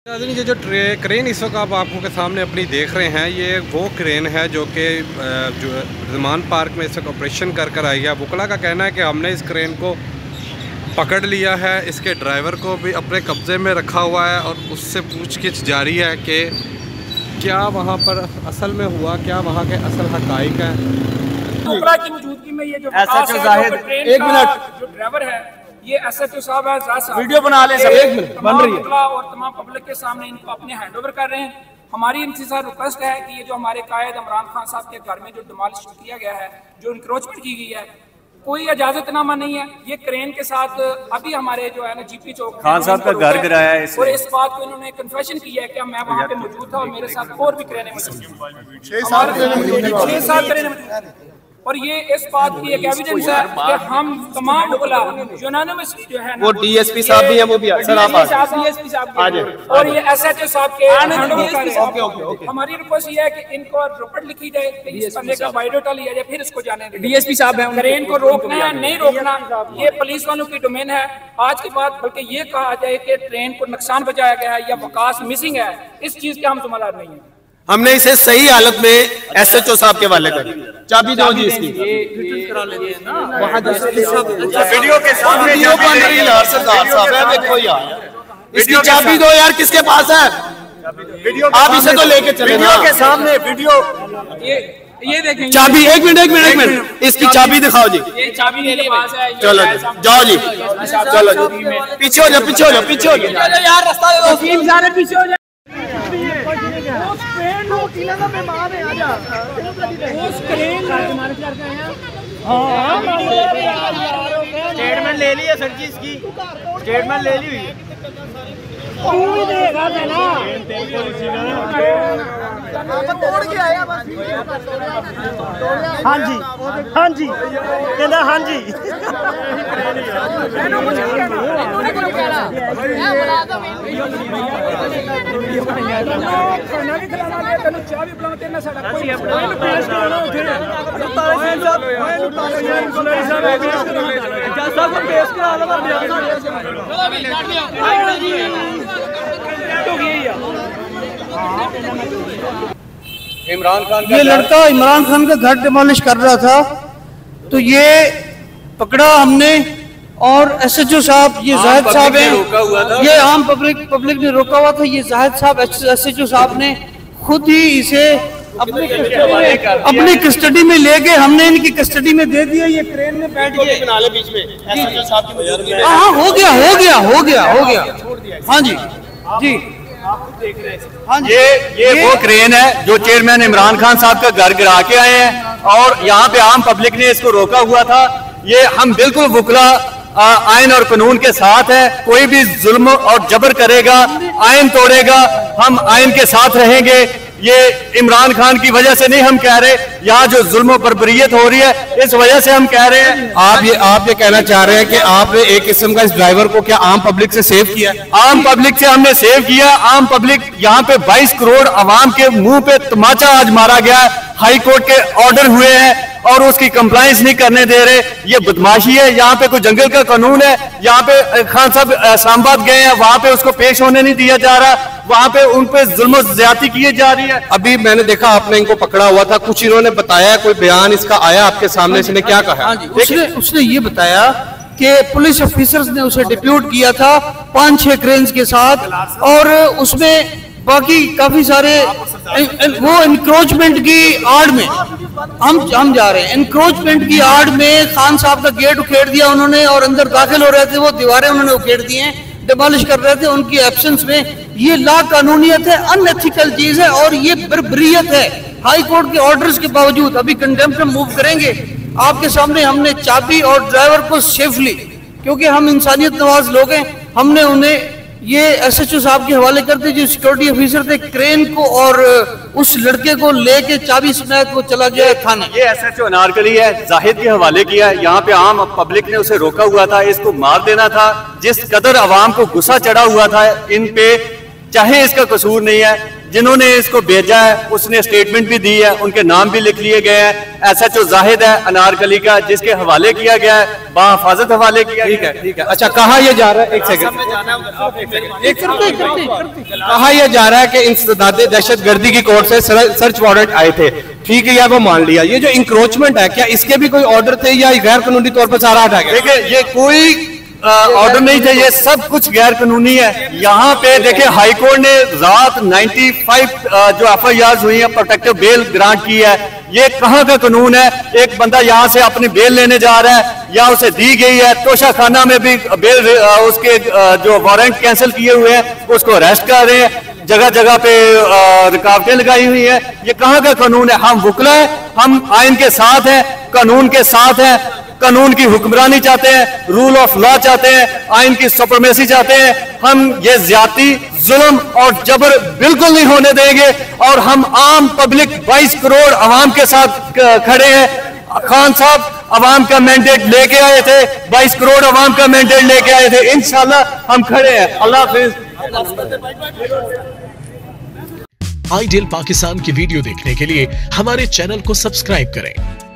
ये जो क्रेन इस वक्त आप आपको के सामने अपनी देख रहे हैं, ये वो क्रेन है जो कि जो ज़मान पार्क में इस वक्त ऑपरेशन कर आई है। वकला का कहना है कि हमने इस क्रेन को पकड़ लिया है, इसके ड्राइवर को भी अपने कब्ज़े में रखा हुआ है और उससे पूछगिछ जारी है कि क्या वहाँ पर असल में हुआ, क्या वहाँ के असल हक़ाइक़ हैं। की मौजूदगी में ये जो एक मिनट जो ड्राइवर है ये SHO साहब है, वीडियो बना ले सब, एक मिनट बन रही है और तमाम पब्लिक के सामने इनको अपने हैंड ओवर कर रहे हैं। हमारी इनसे साथ रिक्वेस्ट है कि ये जो हमारे कायद इमरान खान साहब के घर में जो डिमोलिश किया गया है, जो इंक्रोचमेंट की गई है, कोई इजाजतनामा नहीं है। ये क्रेन के साथ अभी हमारे जो है ना GP चौक खान साहब का घर गिराया है और इस बात को इन्होंने कन्फेशन किया है कि मैं वहाँ पे मौजूद था और मेरे साथ और भी क्रेनें मौजूद, 6-7 क्रेनें मौजूद। और ये इस बात की एक एविडेंस है कि हम तमाम यूनानिमसली जो है वो DSP साहब भी हैं, वो भी सर आप DSP साहब और ये SHO साहब के हमारी रिक्वेस्ट ये है कि इनको रिपोर्ट लिखी जाए कि इस बंदे का बायोडाटा लिया जाए, फिर इसको जाने दें। DSP साहब हैं, क्रेन को रोकना है नहीं रोकना ये पुलिस वालों की डोमेन है। आज के बाद बल्कि ये कहा जाए कि ट्रेन को नुकसान पहुंचाया गया है या वकास मिसिंग है, इस चीज के हम जिम्मेदार नहीं है। हमने इसे सही हालत में SHO साहब के वाले कर चाबी दो जी इसकी वीडियो के सामने वीडियो बन रही है सरदार साहब है, देखो यार इसकी चाबी दो यार, किसके पास है वीडियो, आप इसे तो लेके चले वीडियो के सामने वीडियो ये देखें चाबी, एक मिनट इसकी चाबी दिखाओ जी, ये चाबी मेरे पास है। चलो जाओ जी, चलो जी पीछे हो जाओ यार रास्ता दे दो, सारे पीछे हो जाओ। स्टेटमेंट ले ली है सर जी, इसकी स्टेटमेंट ले ली हुई तोड़ के आया बस। हाँ जी कहना हाँ जी इमरान खान ये लड़का इमरान खान का घर डिमोलिश कर रहा था, तो ये पकड़ा हमने और SHO साहब, ये जाहिद साहब हैं, ये आम पब्लिक ने रोका हुआ था। ये जाहिद साहब SHO साहब ने खुद ही इसे अपनी कस्टडी में ले गए, हमने इनकी कस्टडी में दे दिया। ये ट्रेन में बैठ गए बीच में SHO साहब की, हाँ हो गया हाँ जी हाँ ये वो क्रेन है जो चेयरमैन इमरान खान साहब का घर गिरा के आए हैं और यहाँ पे आम पब्लिक ने इसको रोका हुआ था। ये हम बिल्कुल वकला आइन और कानून के साथ है, कोई भी जुल्म और जबर करेगा, आइन तोड़ेगा, हम आइन के साथ रहेंगे। ये इमरान खान की वजह से नहीं हम कह रहे, यहाँ जो जुल्म बर्बरियत हो रही है इस वजह से हम कह रहे हैं। आप ये कहना चाह रहे हैं कि आपने एक किस्म का इस ड्राइवर को क्या आम पब्लिक से सेव किया? आम पब्लिक से हमने सेव किया। आम पब्लिक यहाँ पे 22 करोड़ आवाम के मुंह पे तमाचा आज मारा गया है, हाई कोर्ट के ऑर्डर हुए हैं और उसकी कंप्लायंस नहीं करने दे रहे। ये बदमाशी है, यहाँ पे कोई जंगल का कानून है। यहाँ पे खान साहब इस्लामाबाद गए हैं, वहाँ पे उसको पेश होने नहीं दिया जा रहा, वहाँ पे उन पे जुल्म ज्यादती की जा रही है। अभी मैंने देखा आपने इनको पकड़ा हुआ था, कुछ इन्होंने बताया, कोई बयान इसका आया आपके सामने, इसने क्या कहा? उसने ये बताया कि पुलिस ऑफिसर्स ने उसे डिप्यूट किया था 5-6 क्रेन्स के साथ और उसमें बाकी काफी सारे वो इंक्रोचमेंट की आड़ में हम जा रहे हैं। इंक्रोचमेंट की आड़ में खान साहब का गेट उखेड़ दिया उन्होंने और अंदर दाखिल हो रहे थे, वो दीवारें उन्होंने उखेड़ दी हैं, डिमोलिश कर रहे थे उनकी एब्सेंस में। ये ला कानूनियत है, अनएथिकल चीज है और ये बर्बरियत है। हाई कोर्ट के ऑर्डर्स के बावजूद अभी कंटेम्प्ट में मूव करेंगे। आपके सामने हमने चाबी और ड्राइवर को सेफली, क्योंकि हम इंसानियत नवाज लोग हैं, हमने उन्हें ये SHO साहब के हवाले करते जो सिक्योरिटी ऑफिसर थे, क्रेन को और उस लड़के को लेके चाबी समेत वो चला गया थाने। ये SHO अनारकली है, जाहिद के हवाले किया है। यहाँ पे आम पब्लिक ने उसे रोका हुआ था, इसको मार देना था। जिस कदर अवाम को गुस्सा चढ़ा हुआ था इन पे, चाहे इसका कसूर नहीं है, जिन्होंने इसको भेजा है उसने स्टेटमेंट भी दी है, उनके नाम भी लिख लिए गए हैं। SHO जाहिद है अनारकली का, जिसके हवाले किया गया है, बाहिफाजत हवाले किया गया है। ठीक है। अच्छा, कहाँ ये जा रहा है? एक सेकंड, कहाँ ये जा रहा है कि इंसदाद दहशतगर्दी की कोर्ट से सर्च वारंट आए थे, ठीक है, या वो मान लिया। ये जो इंक्रोचमेंट है, क्या इसके भी कोई ऑर्डर थे या गैर कानूनी तौर पर सारा हटा गया? देखिए, ये कोई ऑर्डर नहीं थे, ये सब कुछ गैर कानूनी है। यहाँ पे देखिए, हाई कोर्ट ने रात 95 जो FIR हुई है प्रोटेक्टिव बेल ग्रांट की है। ये कहाँ का कानून है? एक बंदा यहाँ से अपनी बेल लेने जा रहा है या उसे दी गई है, तोशा खाना में भी बेल उसके जो वारंट कैंसिल किए हुए हैं उसको अरेस्ट कर रहे हैं, जगह जगह पे रुकावटें लगाई हुई है। ये कहाँ का कानून है? हम वुकला है, हम आइन के साथ हैं, कानून के साथ हैं, कानून की हुक्मरानी चाहते हैं, रूल ऑफ लॉ चाहते हैं, आइन की सुपरमेसी चाहते हैं। हम ये ज्यादती, जुल्म और जबर बिल्कुल नहीं होने देंगे और हम आम पब्लिक 22 करोड़ आवाम के साथ खड़े हैं। खान साहब आवाम का मैंडेट लेके आए थे, 22 करोड़ आवाम का मैंडेट लेके आए थे, इंशाल्लाह हम खड़े हैं। अल्लाह हाफिज। आइडियल पाकिस्तान की वीडियो देखने के लिए हमारे चैनल को सब्सक्राइब करें